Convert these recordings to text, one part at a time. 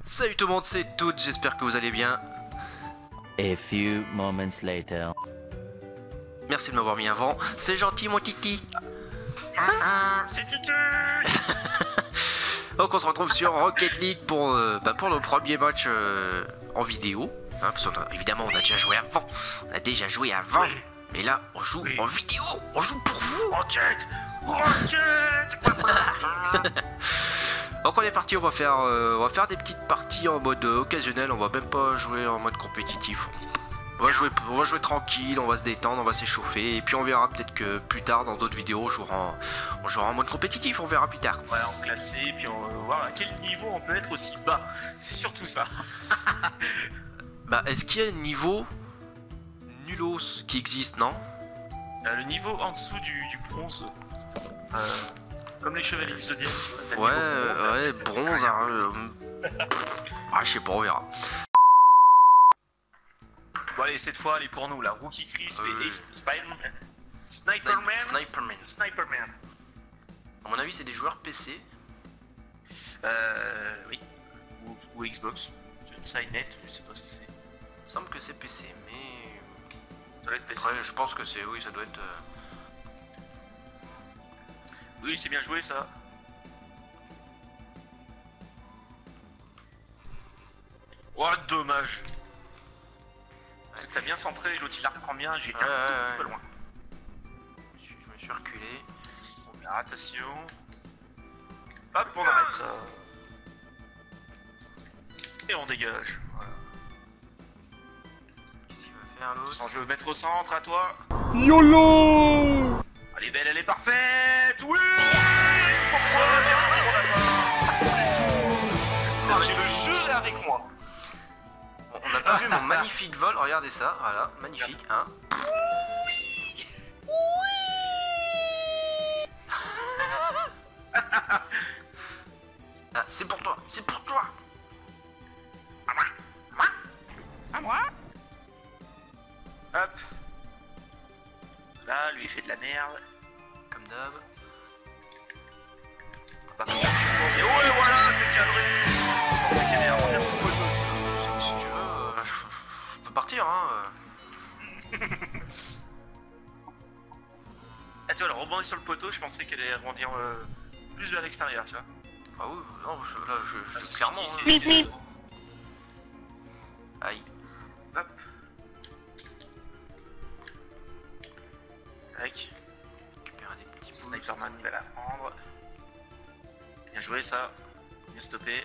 Salut tout le monde, c'est Toutes, j'espère que vous allez bien. A few moments later. Merci de m'avoir mis avant, c'est gentil mon titi. C'est Titi. Donc on se retrouve sur Rocket League pour le premier match en vidéo. Hein, parce évidemment on a déjà joué avant. Oui. Mais là on joue en vidéo, on joue pour vous. Rocket. Donc on est parti, on va faire des petites parties en mode occasionnel, on va même pas jouer en mode compétitif. On va jouer tranquille, on va se détendre, on va s'échauffer, et puis on verra peut-être que plus tard dans d'autres vidéos on jouera en mode compétitif, on verra plus tard. Ouais, en classé, et puis on va voir à quel niveau on peut être aussi bas. C'est surtout ça. Bah est-ce qu'il y a un niveau nulos qui existe, non? Le niveau en dessous du bronze. Comme les chevaliers du Zodiac, tu vois. Ouais, bronze, je sais pas, on verra. Bon allez, cette fois, elle est pour nous, la Rookie Crisp et Sniperman. Sniperman. À mon avis, c'est des joueurs PC. Oui. Ou Xbox. Signet, je sais pas ce que c'est. Il me semble que c'est PC, mais... Ça doit être PC. Ouais, je pense que c'est... Oui, ça doit être... Oui, c'est bien joué ça. Oh, dommage. T'as bien centré, l'autre il la reprend bien, j'étais un petit peu loin. Je me suis reculé. Bon, attention. Hop, on arrête ça. Et on dégage. Voilà. Qu'est-ce qu'il va faire l'autre? Sans jeu mettre au centre, à toi. YOLO! Elle est belle, elle est parfaite. Oui. Pourquoi? Merci, mon d'accord. C'est tout. J'ai le jeu avec moi. Bon, on n'a pas vu mon magnifique vol, regardez ça, voilà, magnifique, hein. Ah, c'est pour toi, c'est pour toi. À moi. Hop. Là, lui il fait de la merde. Comme d'hab. Et ouais, voilà, c'est cadré. C'est cadré, on revient sur le poteau. Si tu veux, je peux partir, hein. Ah, tu vois, elle rebondit sur le poteau, je pensais qu'elle allait rebondir plus vers l'extérieur, tu vois. Ah oui, non, là, Parce que clairement, c'est- hein. Aïe. Hop. Tac. Récupérer des petits bouts. Sniperman va la prendre. Bien joué ça. Bien stoppé.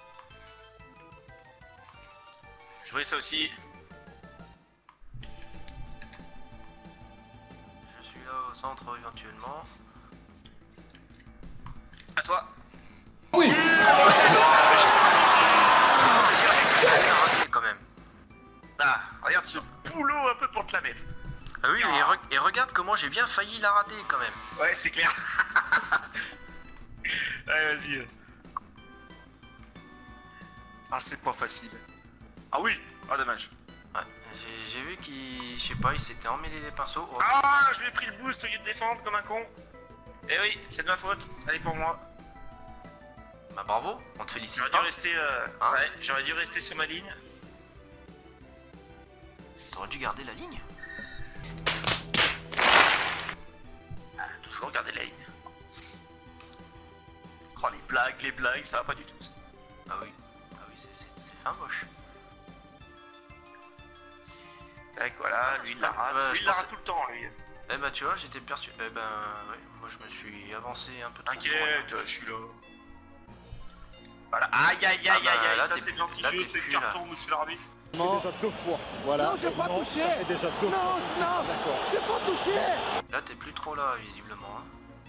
Joué ça aussi. Je suis là au centre éventuellement. À toi. Oui! Quand même. Ah, regarde ce boulot un peu pour te la mettre. Ah oui, et regarde comment j'ai bien failli la rater quand même. Ouais, c'est clair. Allez, vas-y. Ah, c'est pas facile. Ah oui. Ah, dommage. Ouais, j'ai vu qu'il, je sais pas, il s'était emmêlé les pinceaux. Oh. Ah, je lui ai pris le boost au lieu de défendre comme un con. Eh oui, c'est de ma faute. Allez pour moi. Bah bravo, on te félicite J'aurais dû pas. rester, Hein ouais, j'aurais dû rester sur ma ligne. T'aurais dû garder la ligne. Ah, toujours garder la ligne. Oh, les blagues, ça va pas du tout. Ça. Ah oui, c'est fin moche. Tac, voilà, lui il la rate. Ouais, Lui je il la pensais- rate tout le temps, lui. Eh bah tu vois, j'étais perçu. Eh ben ouais, moi je me suis avancé un peu trop. T'inquiète, je suis là. Voilà, aïe aïe aïe Ah bah, aïe, là, ça t'es- c'est de là, l'anti-jeu, t'es c'est le plus, là. carton, monsieur l'arbitre. Déjà deux fois. Voilà. Non, j'ai pas touché. Ça fait déjà deux fois. Non, D'accord. j'ai pas touché. Là t'es plus trop là visiblement. Hein.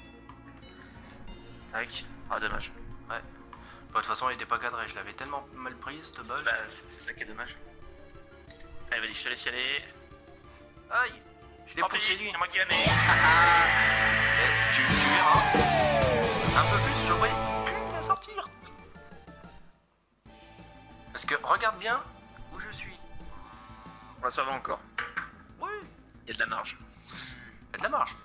Tac, ah dommage. Ouais. Bah, de toute façon il était pas cadré, je l'avais tellement mal prise cette balle. Bah, c'est ça qui est dommage. Allez, vas-y, je te laisse y aller. Aïe, je l'ai Tant pis, poussé lui. c'est moi qui la mets. Eh, tu verras. Un peu plus, j'aurais pu la sortir. Parce que regarde bien où je suis. Ouais, ça va encore. Oui, Il y a de la marge. il y a de la marge.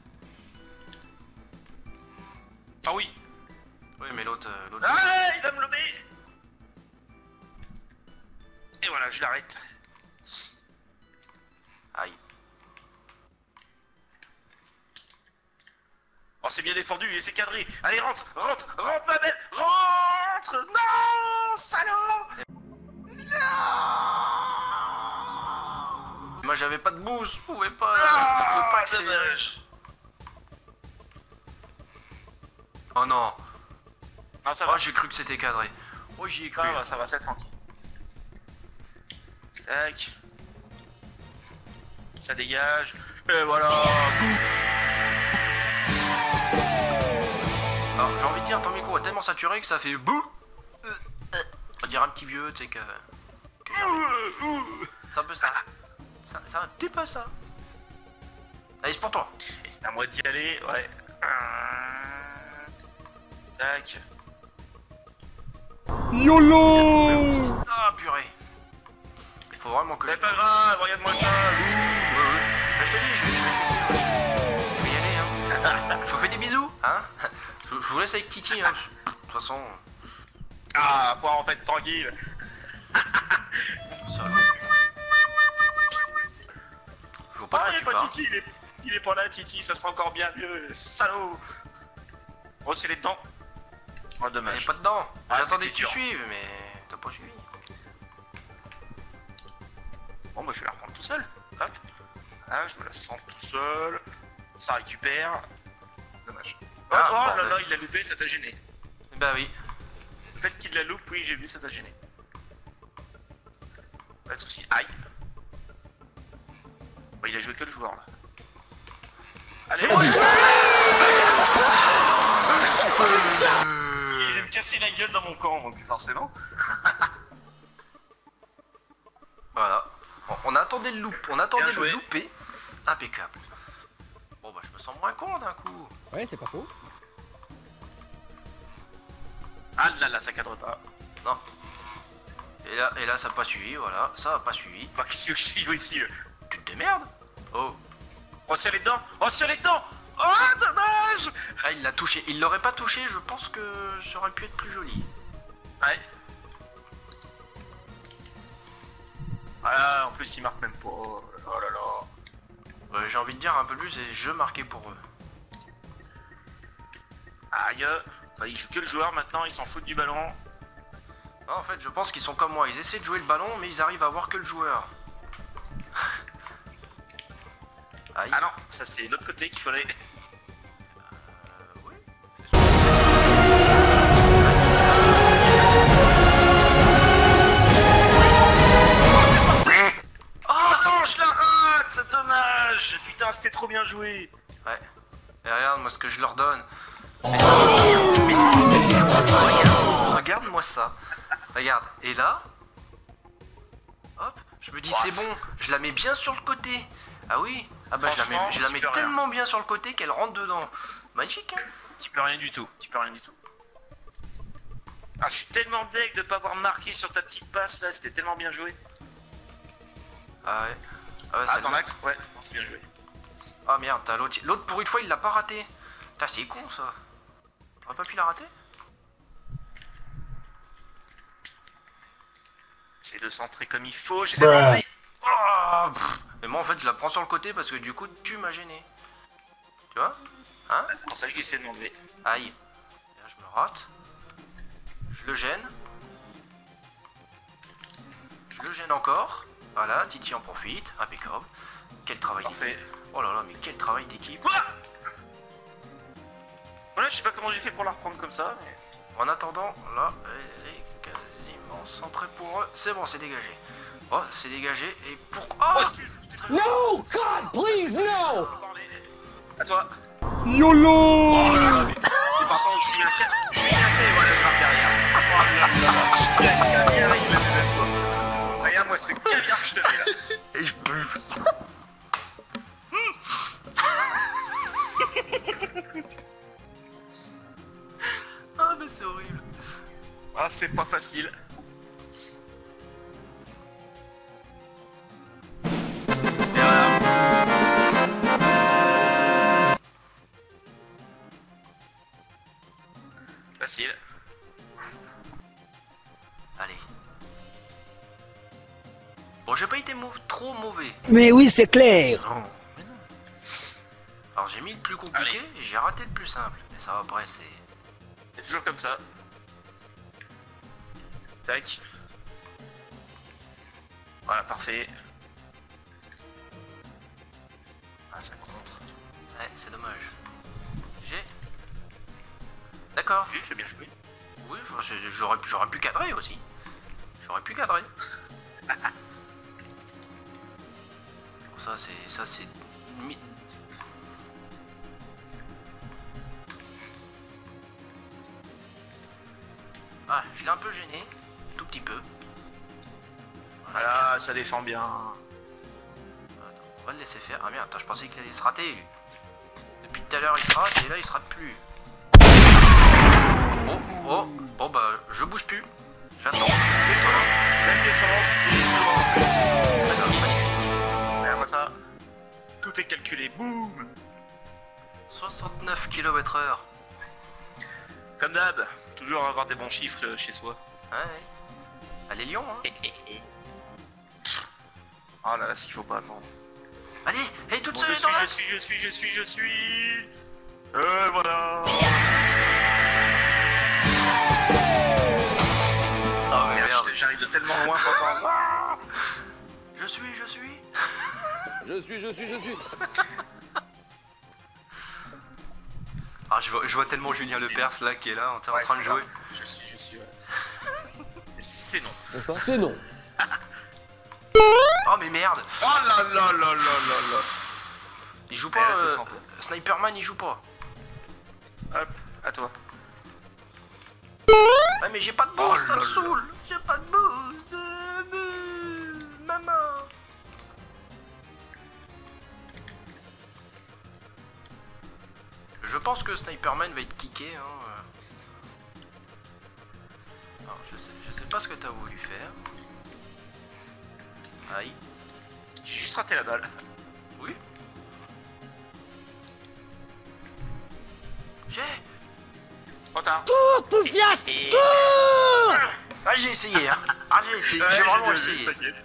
Ah oui. Oui, mais l'autre. Ah, il va me le tomber. Et voilà, je l'arrête. Aïe. Oh, c'est bien défendu et c'est cadré. Allez, rentre, ma belle, rentre. Non, salaud. Moi j'avais pas de boost, je pouvais pas, Ah, je pouvais pas accélérer. dommage. Oh non. Non, ça Oh va. j'ai cru que c'était cadré. Oh j'y ai cru. Ça va, c'est tranquille. Tac. Ça dégage. Et voilà. Alors j'ai envie de dire ton micro est tellement saturé que ça fait bouh. On dirait un petit vieux, tu sais que j'ai envie. C'est un peu ça. C'est un petit peu ça. Allez c'est pour toi. Et c'est à moi d'y aller, ouais. Tac. YOLO! Ah purée. Faut vraiment que Mais pas grave, regarde-moi ça. Bah, je te dis, je vais te laisser. Je vais y aller hein. Je vous fais des bisous hein. Je vous laisse avec Titi hein. De toute façon. Ah, pouvoir en fait tranquille. Salaud. Je vois pas de Ah, quoi il est tu pas parles. Titi, il est pas là, Titi, ça sera encore bien mieux, salaud. Oh, c'est les dents. Oh, Elle est dommage. pas dedans. Ah, J'attendais c'était que tu dur. suives, mais t'as pas suivi. Bon, bah, je vais la reprendre tout seul. Hop. Ah, je me la sens tout seul. Ça récupère. Dommage. Ah, Oh là bordel. là, il l'a loupé, ça t'a gêné. Bah oui. Le fait qu'il la loupe, oui, j'ai vu, ça t'a gêné. Pas de soucis. Aïe. Bah, il a joué que le joueur là. Allez, moi il va me casser la gueule dans mon camp, donc forcément. Voilà. Bon, on attendait le loop. On attendait Bien le joué. louper. Impeccable. Bon bah je me sens moins con d'un coup. Ouais, c'est pas faux. Ah là là, ça cadre pas. Non. Et là ça a pas suivi, voilà. Ça a pas suivi. Bah, qu'est-ce que je suis ici? Tu te démerdes. Oh. Oh, sur les dents! Oh, sur les dents! Oh, dommage! Ah il l'a touché. Il l'aurait pas touché, je pense que ça aurait pu être plus joli. Ouais. Voilà, en plus, il marque même pas. Oh là là. J'ai envie de dire un peu plus et je marquais pour eux. Aïe. Bah, il joue que le joueur maintenant, ils s'en foutent du ballon. Non, en fait je pense qu'ils sont comme moi. Ils essaient de jouer le ballon mais ils arrivent à voir que le joueur. Aïe. Ah non, ça c'est l'autre côté qu'il fallait. Oui. Oh non, je la rate! Dommage! Putain, c'était trop bien joué! Ouais. Et regarde moi ce que je leur donne. Mais ça m'énerve. Mais ça m'énerve. Regarde-moi ça. Regarde. Et là. Hop. Je me dis c'est bon. Je la mets bien sur le côté. Ah oui. Ah bah je la Franchement, mets tu peux rien. tellement bien sur le côté qu'elle rentre dedans. Magnifique hein. Tu peux rien du tout, tu peux rien du tout. Ah, je suis tellement deg de pas avoir marqué sur ta petite passe là, c'était tellement bien joué. Ah ouais. Ah ouais, Ah, celle-là. attends, Max? Ouais, non, c'est bien joué. Ah merde, t'as l'autre. L'autre pour une fois il l'a pas raté. Putain c'est con ça. T'aurais pas pu la rater? C'est de centrer comme il faut, j'essaie de rentrer. Oh, mais moi en fait je la prends sur le côté parce que du coup tu m'as gêné. Tu vois? Hein? C'est pour ça que j'ai essayé de m'enlever. Aïe. Et là, je me rate. Je le gêne. Je le gêne encore. Voilà, Titi en profite. Impeccable. Quel travail Parfait. d'équipe. Oh là là, mais quel travail d'équipe. Quoi? Voilà, je sais pas comment j'ai fait pour la reprendre comme ça, mais... En attendant, là, elle est quasiment centrée pour eux. C'est bon, c'est dégagé. Oh, c'est dégagé. Et pourquoi... Oh, Oh, excuse! No! God, please, no! À toi. YOLO! Oh là là, mais par contre, je suis bien fait, voilà, je marque derrière. Oh là là, je suis bien caviar, il l'a fait même pas. Regarde-moi ce caviar que je te mets là. et je peux... Ah, mais c'est horrible. Ah, c'est pas facile. Et voilà. Facile. Bon, j'ai pas été trop mauvais. Mais oui, c'est clair. Non, mais non. Alors j'ai mis le plus compliqué et j'ai raté le plus simple. Et ça après c'est... C'est toujours comme ça. Tac. Voilà, parfait. Ah, ça compte. Ouais, c'est dommage. J'ai... D'accord. Oui, j'ai bien joué. Oui, enfin, j'aurais pu cadrer aussi. J'aurais pu cadrer. Bon, ça c'est... Ah, je l'ai un peu gêné. Tout petit peu. Voilà, ça défend bien. Attends, on va le laisser faire. Ah merde, attends, je pensais qu'il allait se rater lui. Depuis tout à l'heure il se rate et là il se rate plus. Oh, oh, bon bah je bouge plus. J'attends. Voilà. Même défense qui est devant en fait. C'est ça, Regarde-moi ça. Tout est calculé. Boum. 69 km/h. Comme d'hab, toujours avoir des bons chiffres chez soi. Ouais. Allez Lyon, hein. Oh là là, ce qu'il faut pas attendre. Allez, elle est toute Bon, seule je dans la... suis. Voilà. Oh mais merde. J'arrive de tellement loin pour entendre. Ah Je suis. Je suis. Ah, je vois tellement Julien Lepers là qui est là en train de jouer. Je suis. Ouais. C'est non. C'est non. Oh mais merde. Oh là là là là là là. Il joue Elle pas. se sent. Sniperman il joue pas. Hop, à toi. Ouais mais j'ai pas de Oh boost, ça là me là. saoule. J'ai pas de boost. Maman. Je pense que Sniperman va être kické. Hein. Alors, je sais pas ce que t'as voulu faire. Aïe. J'ai juste raté la balle. Oui. J'ai. Trop tard. Et... Ah j'ai essayé hein. Ah j'ai essayé. J'ai vraiment essayé. T'inquiète.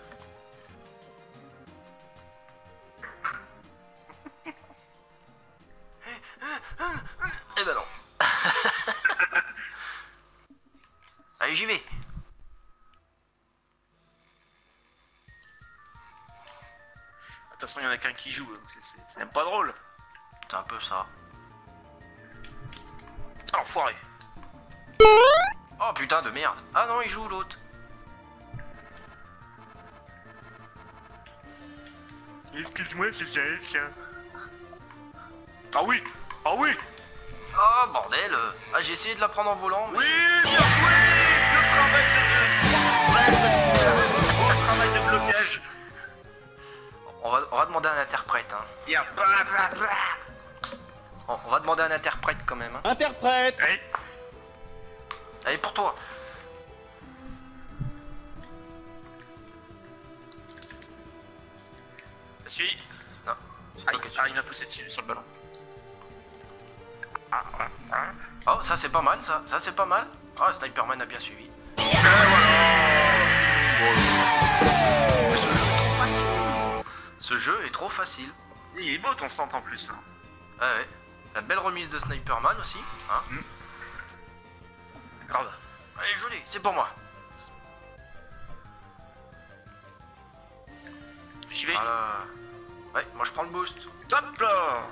Eh ben non. Allez j'y vais. De toute façon, il y en a qu'un qui joue, donc c'est même pas drôle. C'est un peu ça. Alors, foiré. Oh putain de merde. Ah non il joue l'autre. Excuse-moi, c'est ça. Ah oui. Ah oui. Oh bordel. Ah j'ai essayé de la prendre en volant mais... Oui, bien joué. Le travail de travail de blocage. On va demander à un interprète hein. Il y a On va demander à un interprète quand même hein. Interprète. Allez. Allez pour toi. Ça suit. Non. c'est pas que tu- Il m'a poussé dessus sur le ballon. Ah, voilà. Hein. Oh ça c'est pas mal ça. Ça c'est pas mal. Ah Sniperman a bien suivi. Et voilà. Mais ce jeu est trop facile. Ce jeu est trop facile. Il est beau ton centre en plus. Hein. Ah ouais. La belle remise de Sniperman aussi. Hein. Grave. Allez joli, c'est pour moi. J'y vais. Voilà. Ouais, moi je prends le boost. Hop là.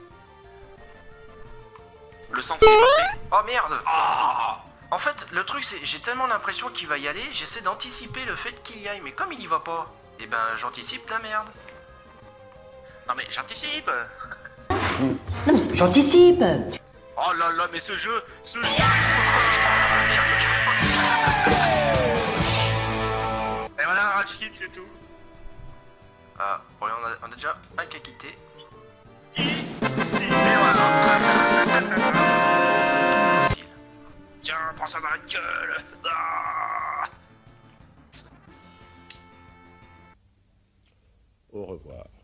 Le centre il est parfait. Oh merde. Ah. En fait, le truc c'est, j'ai tellement l'impression qu'il va y aller, j'essaie d'anticiper le fait qu'il y aille, mais comme il y va pas, et ben j'anticipe la merde. Non mais j'anticipe. Non mais j'anticipe. Oh là là, mais ce jeu est trop simple. Et voilà, Rachid, c'est tout. Ah, ouais, on a déjà un qui a quitté. Ici, et voilà. Facile. Tiens, prends ça dans la gueule. Ah. Au revoir.